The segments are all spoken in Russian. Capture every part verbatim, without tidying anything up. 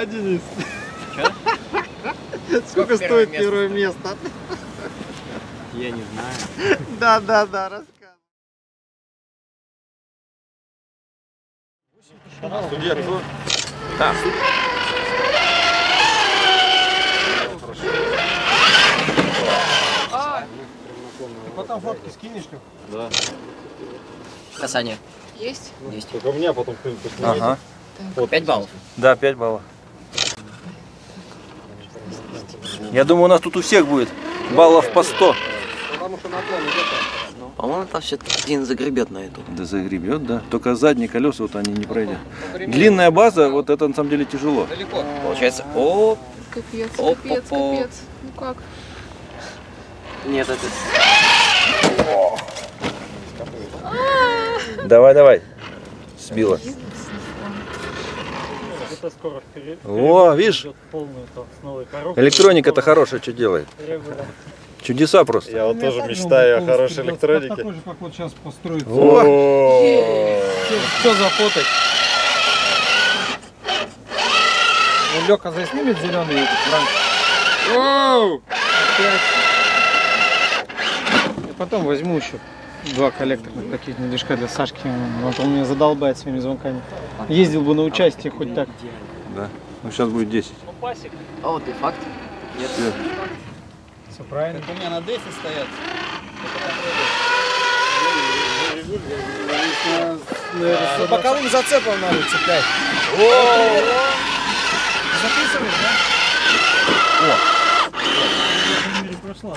Денис? Че? Сколько стоит первое место? Я не знаю. Да, да, да, рассказывай. Судья кто? Да. Потом фотки скинешь? Да. Касание. Есть? Есть. Только у меня потом кто-нибудь посмотрит. Ага. Вот пять баллов. Да, пять баллов. Я думаю, у нас тут у всех будет баллов по сто. Потому что наклон идет. По-моему, там все-таки один загребет на эту. Да загребет, да. Только задние колеса вот они не пройдут. Длинная база, вот это на самом деле тяжело. Далеко. Получается, о, Капец, Оп, капец, оп, оп. капец. Ну как? нет, это... Давай, давай. Сбила. Это скоро вперед. О, видишь? Полную, то, с новой коробкой. Электроника-то хорошая, что делает. Чудеса просто. Я вот тоже мечтаю о хорошей электронике. Такой же, как вот сейчас построить. О! Все зафотать. Ну, Лёка заснимет зеленый этот ранг. Опять. И потом возьму еще два коллекторных таких движка для Сашки. Вот он меня задолбает своими звонками. Ездил бы на участие хоть так. Да. Ну сейчас будет десять. О, ты факт? Нет. Все правильно. У меня на дефе стоят. С боковым зацепом надо цеплять. Записываешь, да? О!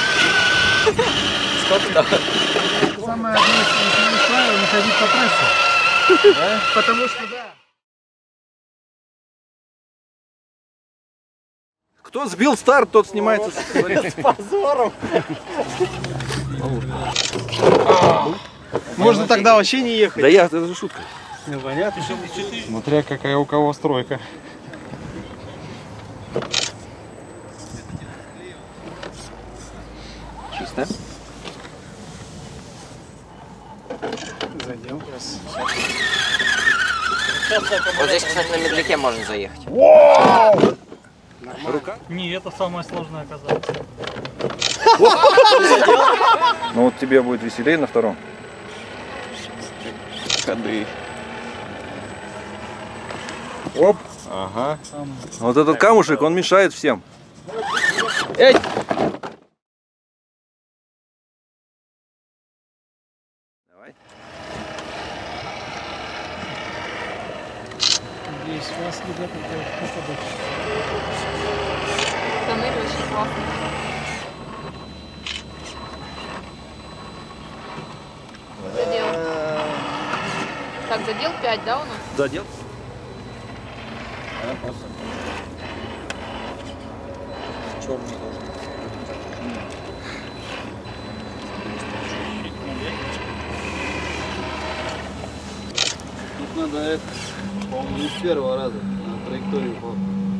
Сколько там? Самое одно правило — не ходить по трассе. Да? Потому что да. Кто сбил старт, тот снимается с Позором. Можно тогда вообще не ехать. Да я, это же шутка. Ну, понятно. Смотря какая у кого стройка. Чисто. Зайдем. Вот здесь, кстати, на медляке можно заехать. Рука? Не, это самое сложное оказалось. Ну вот тебе будет веселее на втором. Ходы. Оп. Ага. Вот этот камушек, он мешает всем. Эй! Давай. Здесь у вас ребята попадут. Тоннель очень классный. Задел. Так, задел пять, да, у нас? Задел? Черный должен. Тут надо это, по-моему, не с первого раза на траекторию упал.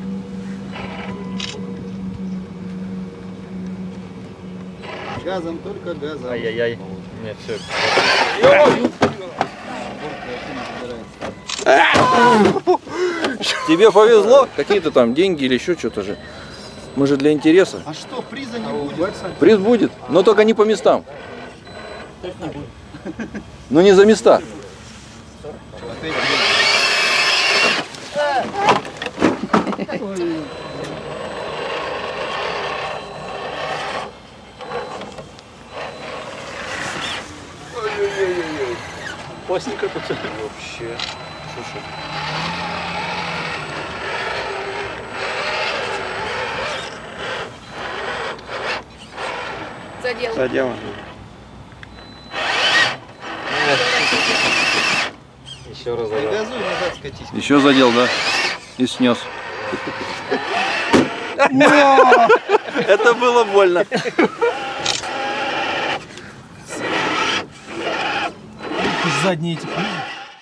Газом, только газом. Ай-яй-яй. Нет, все. Тебе повезло? Какие-то там деньги или еще что-то же. Мы же для интереса. А что, приза не будет? Приз будет, но только не по местам. Ну не за места. Пластика тут вообще. Слушай. Задел. Задел. Еще раз задел. Газуй, назад скатись. Еще задел, да? И снес. Это было больно. Задние эти призы.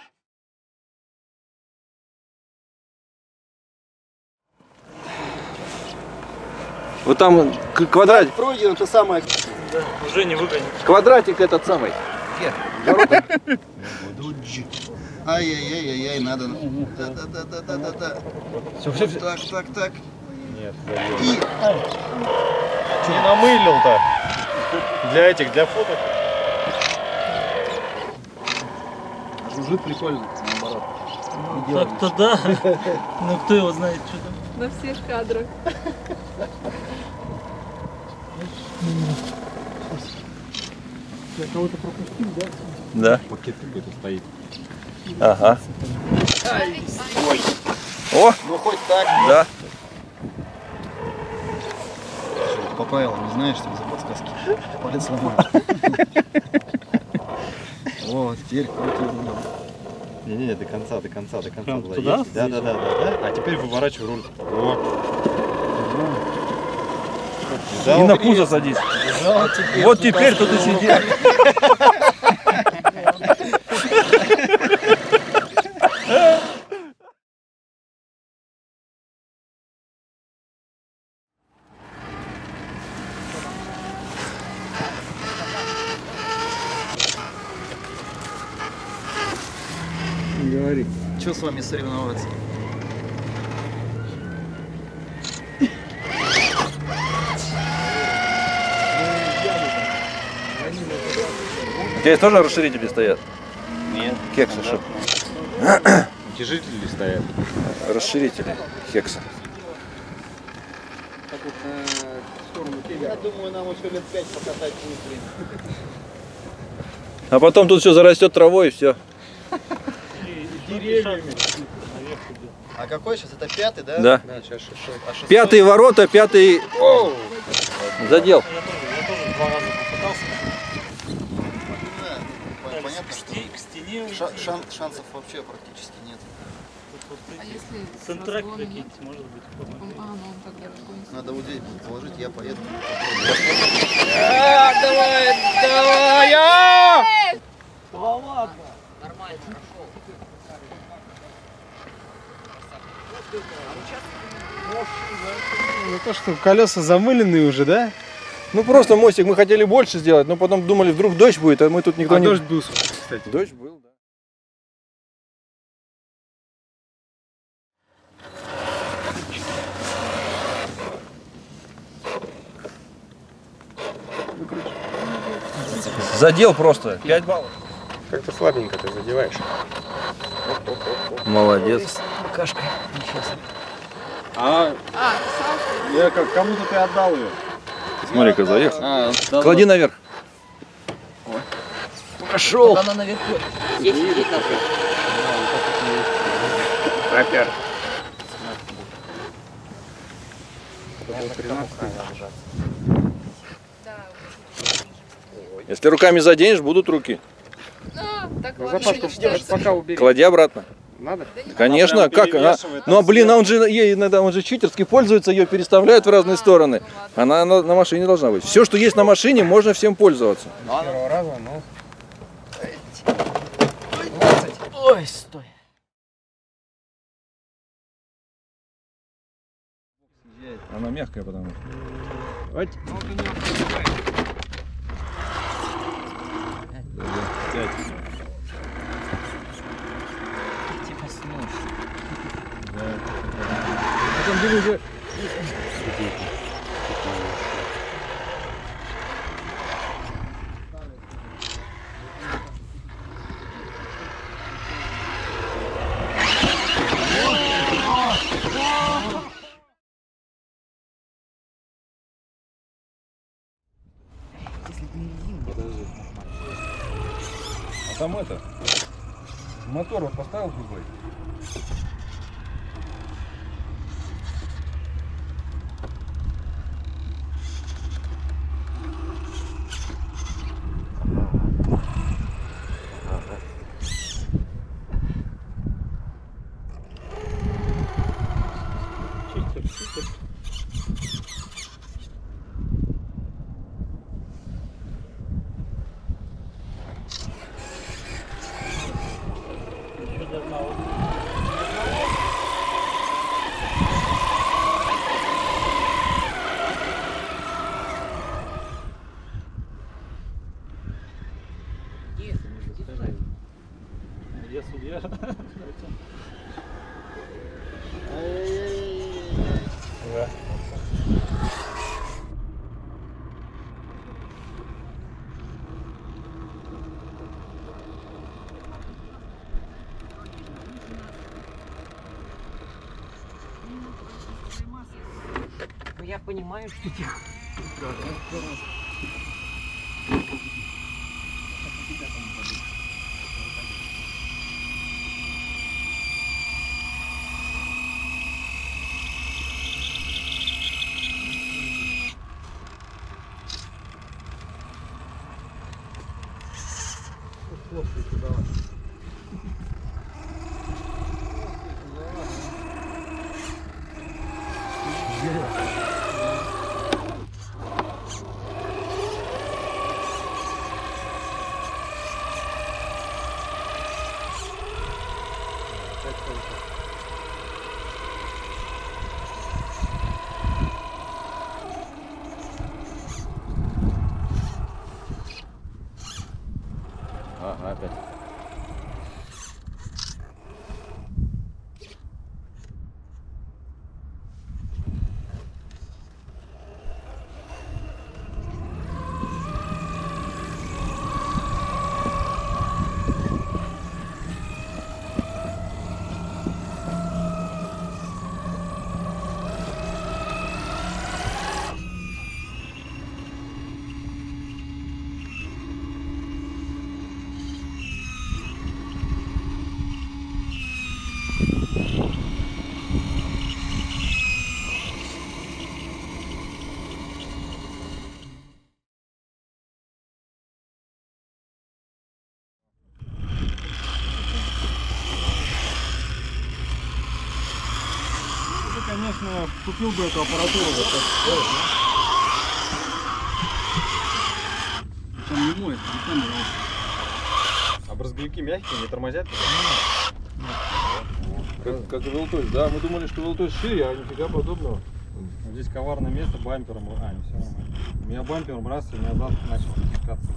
Вот там к- квадратик, Пройдено то самое. Уже не выгонит. квадратик этот самый. Ай-яй-яй-яй, надо. Да-да-да-да-да-да. Все, все, все. Так, так, так. Нет, забил. И Не намылил-то. Для этих, для фоток. жужжит прикольно, наоборот. Так-то да. Ну кто его знает, что там. На всех кадрах. Я кого-то пропустил, да? Да. Пакет какой-то стоит. Ага. О, Ну хоть так. да. По правилам не знаешь, что за подсказки. Палец нормально. Вот, теперь крути. Не-не-не, до конца, до конца, до конца Прям было туда? есть. Да, да, да, да, да. А теперь выворачивай руль. Вот. И на пузо садись. Вот теперь тут и сиди. Говори. Что с вами соревноваться? У тебя есть тоже расширители стоят? Нет. Кексы, что? Утяжители стоят. Расширители кекса. Я думаю, нам еще лет пять покатать будет время. А потом тут все зарастет травой и все. А какой сейчас? Это пятый, да? Да. Да, сейчас шестой. А шестой? Пятые ворота, пятый задел. Я тоже два раза попытался. Да, понятно, что К стене. ша- шан- шансов вообще практически нет. А если с Центрак разгона нет? какие-нибудь, может быть. Он- А, ну он тогда разгонится. Надо вот здесь будет положить, я поеду. Ну то, что колеса замыленные уже, да? Ну просто мостик мы хотели больше сделать, но потом думали, вдруг дождь будет, а мы тут никто А не... дождь был, кстати. Дождь был, да. Задел просто. пять баллов. Как-то слабенько ты задеваешь. Молодец. А, А, Саша. я как, кому-то ты отдал ее. Смотри-ка, заехал. А, да, Клади наверх. Пошел! Она наверху. Здесь сидит на Пропер. Если руками заденешь, будут руки. А, так Ну, ладно, запашку сейчас. пока убери. Клади обратно. Надо? Конечно, прям как? Она... перевешивает, Ну, а, так блин, а он же ей иногда, он же читерски пользуется, ее переставляют в разные стороны. Она на, на машине должна быть. Все, что есть на машине, можно всем пользоваться. С первого раза, ну. Ой, стой. Она мягкая, потому что. Вот. Типа снос. Потом деле уже... А там это, мотор вот поставил другой. Я судья. Ну, я понимаю, что ты... Ага, опять. Конечно, купил бы эту аппаратуру. Там не моет, не А брызговики мягкие, не тормозят? Как, как и Велтось, да, мы думали, что Велтось шире, а нифига подобного. Здесь коварное место бампером. А, не, все нормально. У меня бампером раз, и у меня зад начал спускаться.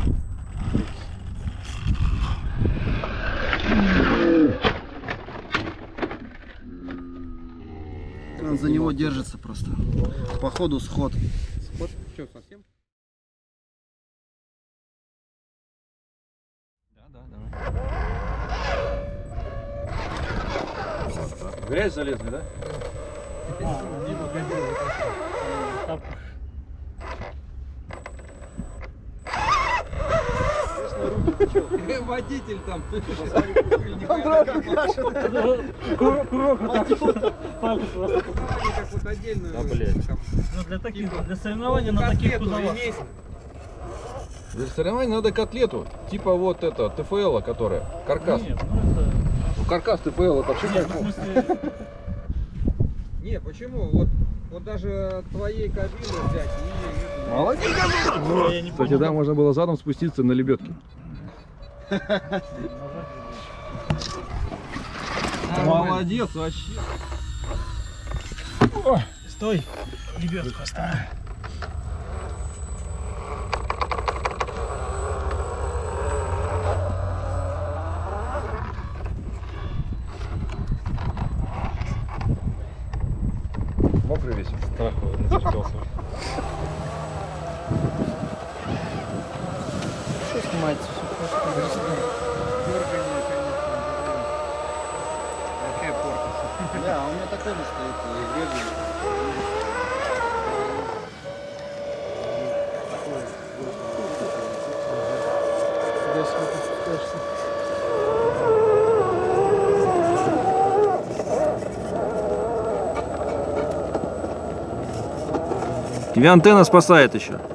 Он за него держится просто. Походу сход. Сход? Что, совсем? Да, да, давай. В грязь залезли, да? Водитель там. Курок палец просто. Да, блядь. Ну, для таких, для соревнований на таких кузовах. Для соревнований надо котлету, типа вот это, ТФЛ, которая, каркас. Нет, ну это... Ну, каркас ТФЛ, это вообще Нет, ну, в кайфово. смысле... Не, почему? Вот, вот даже твоей кабины взять и... Молодец! Ну, я не Кстати, понял. да, можно было задом спуститься на лебедке. Молодец вообще. Стой, лебедку оставь. Мокрый весь. Страх начертался. Что снимается? Все просто. Да, а у меня такой же стоит и грязный. Тебя антенна спасает еще.